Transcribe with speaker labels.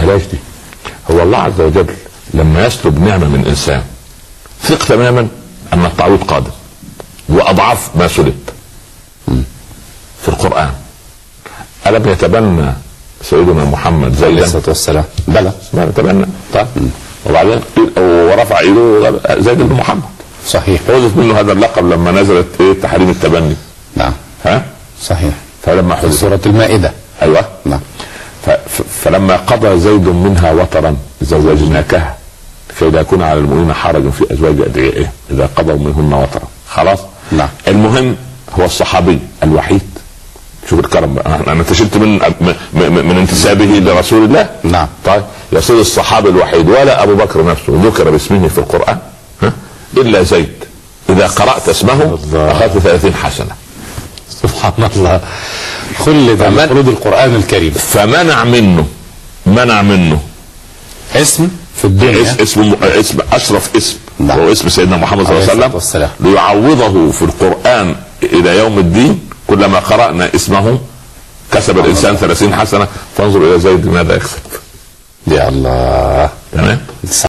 Speaker 1: فهمتهاش دي.
Speaker 2: هو الله عز وجل لما يسلب نعمة من انسان ثق تماما ان التعويض قادم واضعاف ما سلب. في القرآن ألم يتبنى سيدنا محمد زيدا
Speaker 1: عليه الصلاة والسلام؟
Speaker 2: بلى ما يتبنى. طيب وبعدين ورفع ايده زيد بن محمد.
Speaker 1: صحيح.
Speaker 2: حذف منه هذا اللقب لما نزلت تحريم التبني.
Speaker 1: نعم.
Speaker 2: ها
Speaker 1: صحيح.
Speaker 2: فلما
Speaker 1: في سورة المائدة.
Speaker 2: ايوه.
Speaker 1: نعم.
Speaker 2: فلما قضى زيد منها وطرا زوجناكها كي لا يكون على المؤمنين حرج في ازواج ادعيائهم اذا قضوا منهن وطرا. خلاص.
Speaker 1: نعم.
Speaker 2: المهم هو الصحابي الوحيد، شوف الكرم، انا انتشلت من انتسابه لرسول الله.
Speaker 1: نعم.
Speaker 2: طيب يصير الصحابي الوحيد ولا ابو بكر نفسه ذكر باسمه في القرآن الا زيد اذا قرأت اسمه اخذت 30 حسنة.
Speaker 1: سبحان الله. خلد من خلود القرآن الكريم.
Speaker 2: فمنع منه
Speaker 1: اسم في الدنيا،
Speaker 2: اسم اشرف اسم.
Speaker 1: نعم.
Speaker 2: هو اسم سيدنا محمد صلى الله عليه وسلم ليعوضه في القرآن الى يوم الدين. كلما قرأنا اسمه كسب الانسان 30 حسنة. فانظر الى زيد ماذا يكسب.
Speaker 1: يا الله.
Speaker 2: تمام.